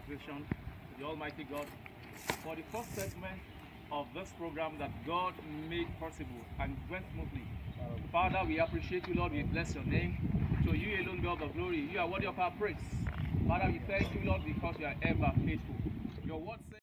appreciation to the Almighty God for the first segment of this program that God made possible and went smoothly. Father, we appreciate you, Lord. We bless your name. To you alone be all the glory. You are worthy of our praise. Father, we thank you, Lord, because you are ever faithful. Your word says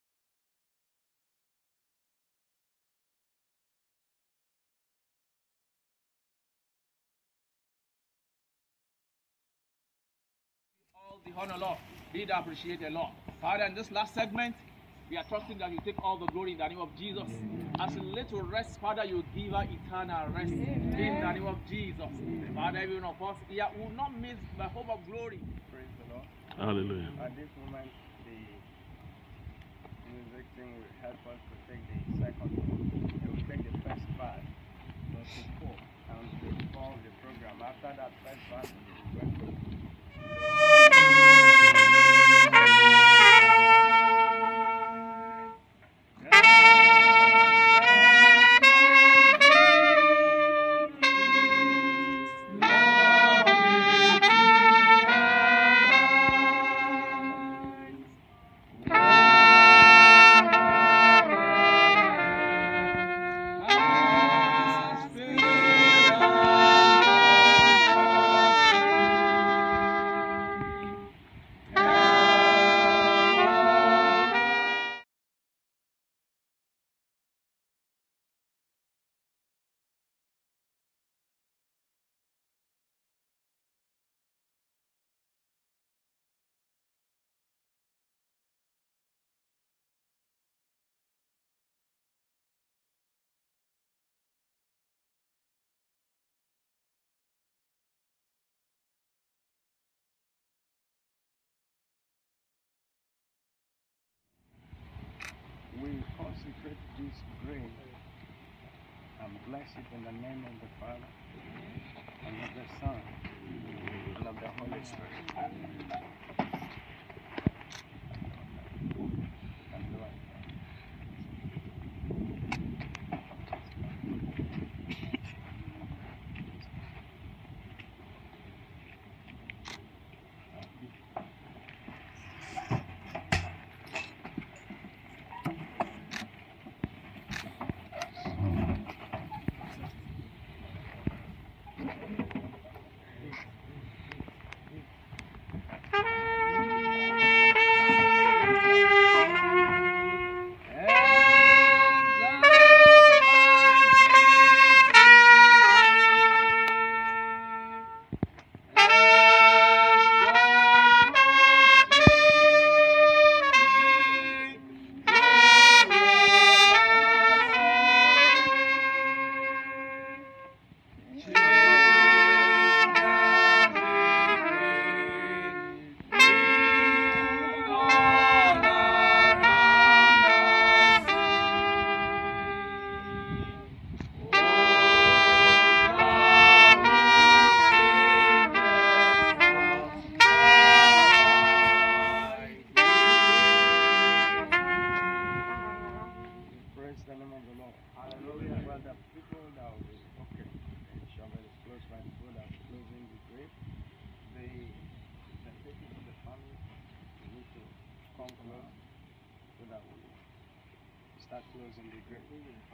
all the honor, Lord. Be thou appreciated, Lord. Father, in this last segment, we are trusting that you take all the glory in the name of Jesus. As you lay to rest, Father, you give her eternal rest. In the name of Jesus. Father, every one of us here will not miss the hope of glory. Praise the Lord. Hallelujah. At this moment, the music thing will help us to take the second one. It will take the first part, verse 4, and to follow the program. After that first part, we will go to we consecrate this grain and bless it in the name of the Father, and of the Son, and of the Holy Spirit. Start closing the grave.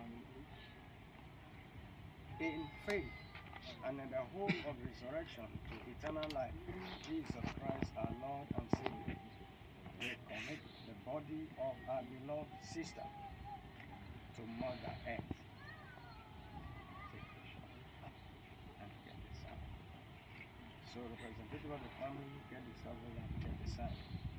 In faith and in the hope of resurrection to eternal life, Jesus Christ our Lord and Savior, we commit the body of our beloved sister to Mother Earth. So representative of the family, get the shovel and get the sign.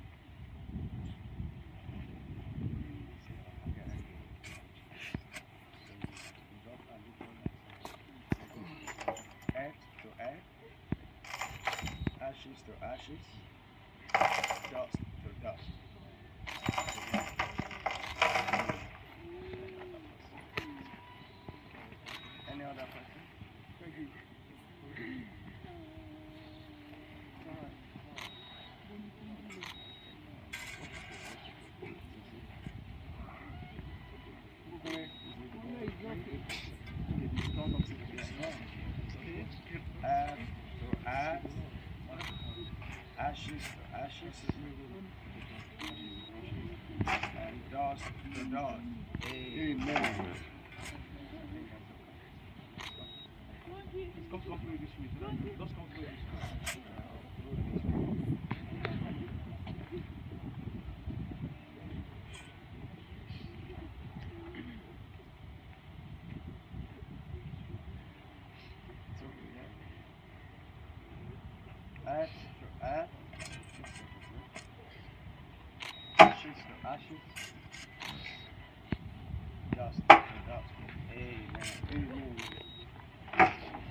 Ashes to ashes, dust to dust. Any other question? Thank you. Ashes to dust. Amen. Come through this way. Just come through this way. Earth to earth. Ashes to ashes. Dust to dust. Amen. Amen.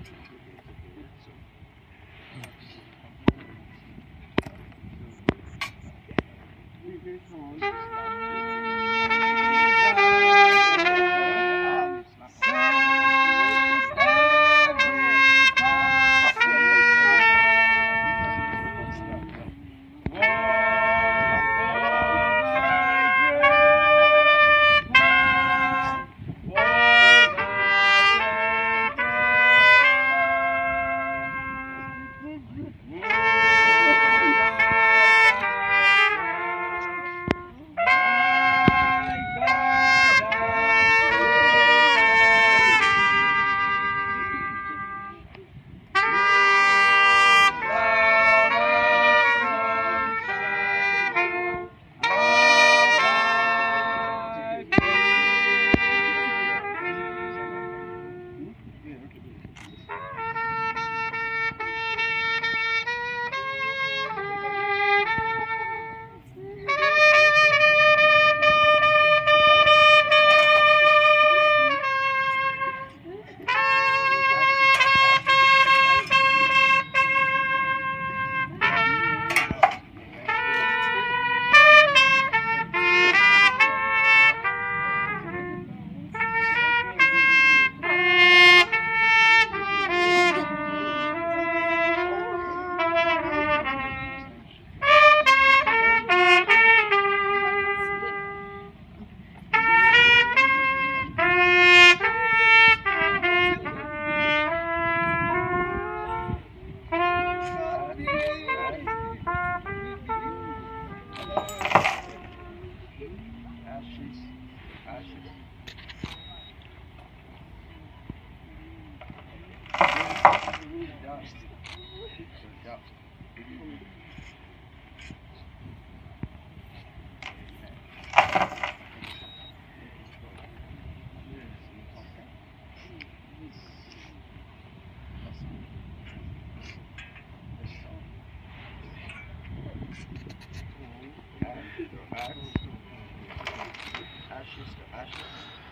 Ashes to ashes.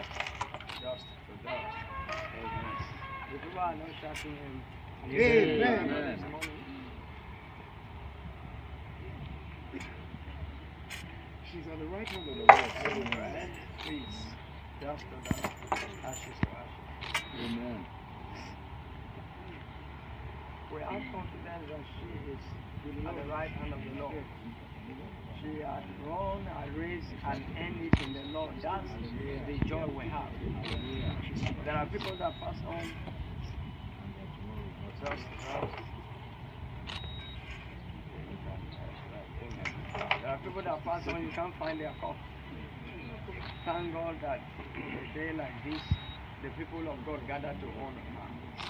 Dust to dust. Amen. The people are not shouting him. Amen. This morning. She's on the right hand of the Lord. Amen. Please. Dust to dust. Ashes to ashes. Amen. We have confidence that she is at the right hand of the Lord. She had run a race and end it in the Lord. That's the joy we have. There are people that pass on. Just there are people that pass on, you can't find their cup. Thank God that in a day like this, the people of God gather to honor her.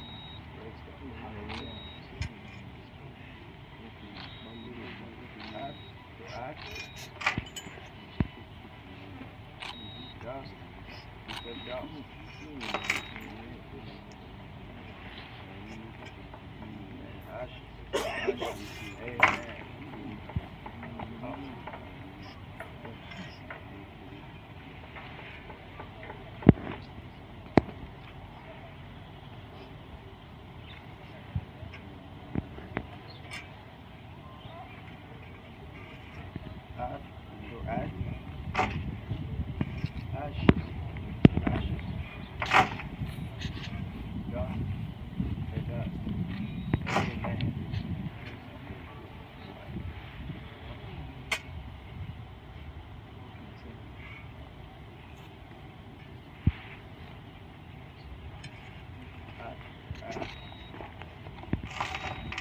Act. Dust. The dust. Ash. Amen.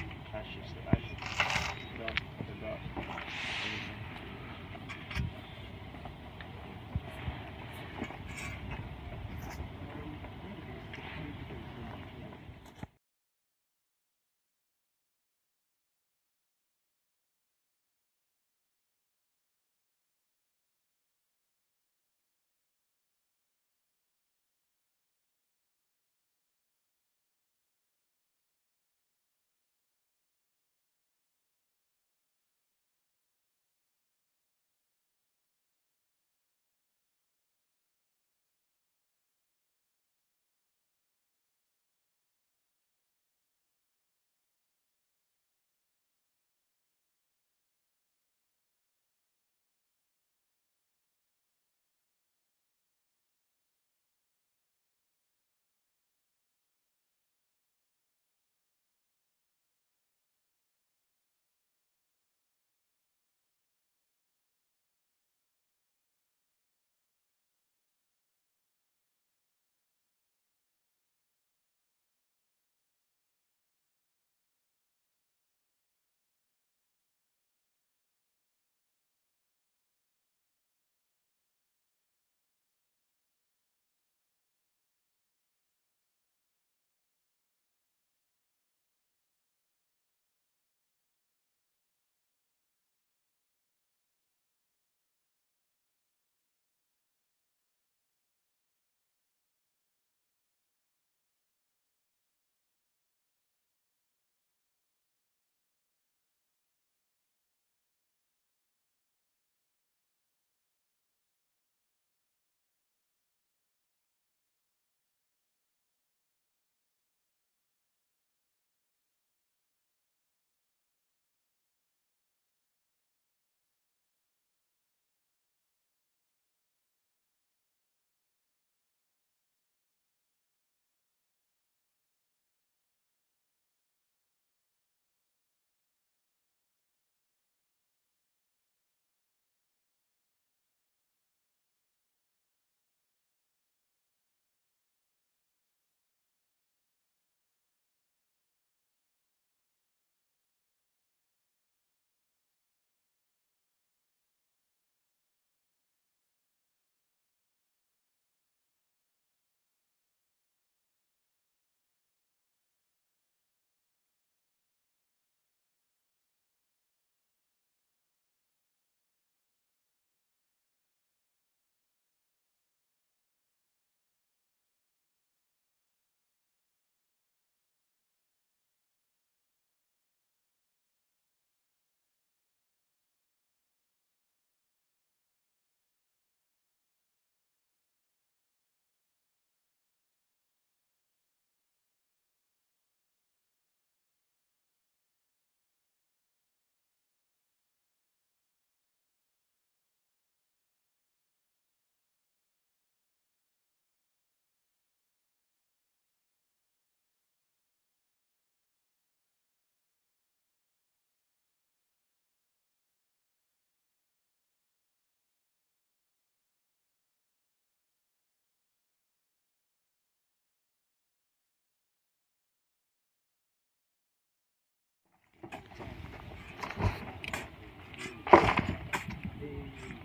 Ashes to ashes, dust to dust.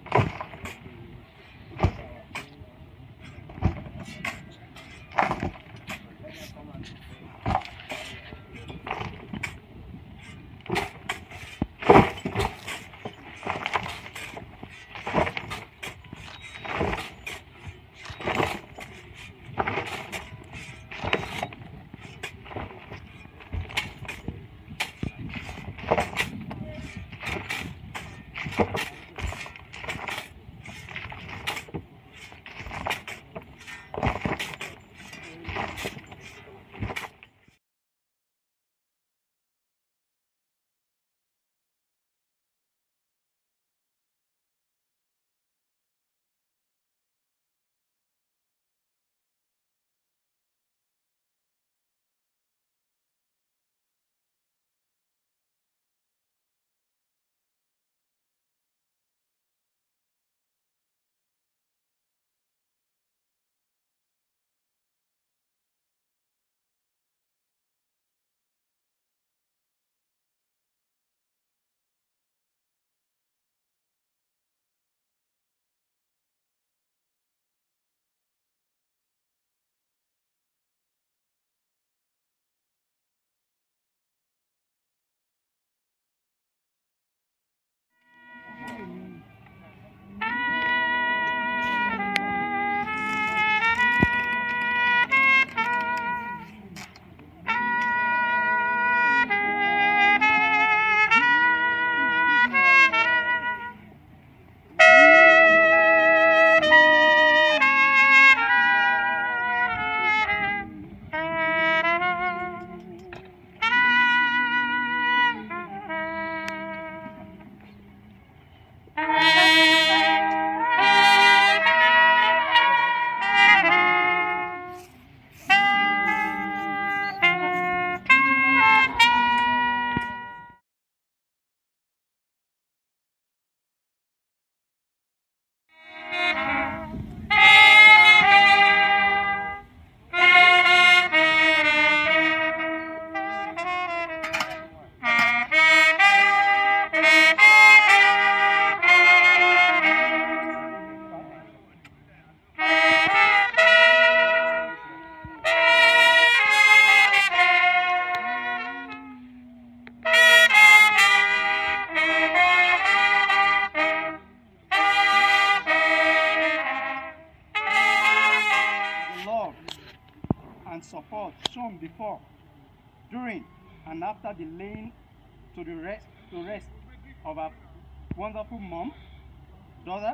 and support shown before, during, and after the laying to rest of our wonderful mom, daughter,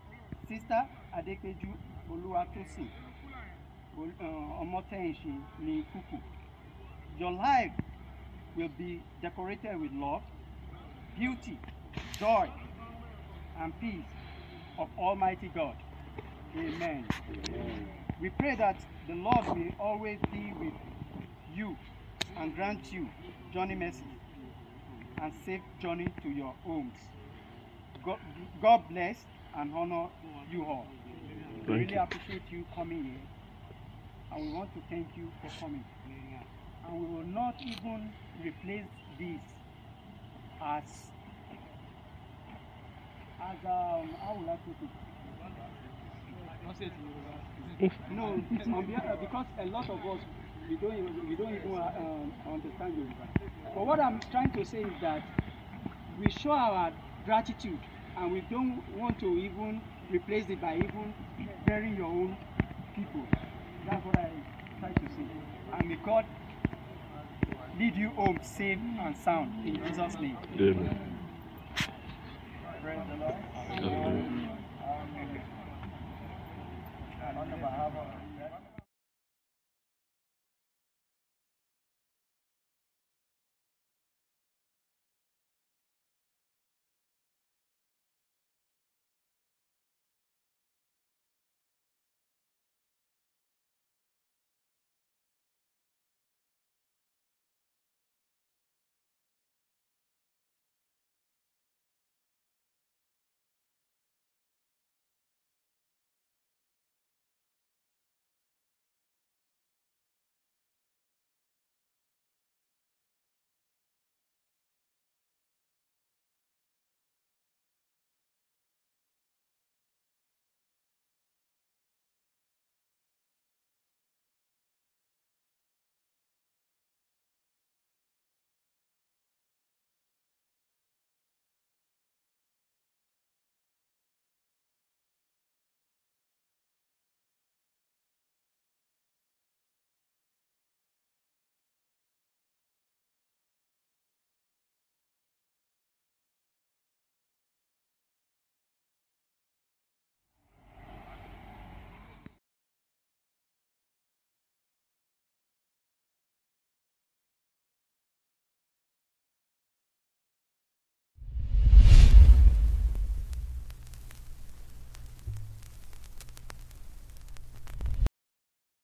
sister Adepeju Oluwatosin Omotenshi ni Kuku. Your life will be decorated with love, beauty, joy, and peace of Almighty God. Amen. Amen. We pray that the Lord will always be with you and grant you journey mercy and safe journey to your homes. God bless and honor you all. We really appreciate you coming here, and we want to thank you for coming. And we will not even replace this as how will I put it? No, because a lot of us we don't even understand Yoruba. But what I'm trying to say is that we show our gratitude, and we don't want to even replace it by even burying your own people. That's what I try to say. And may God lead you home safe and sound in Jesus' name. Amen. Praise the Lord.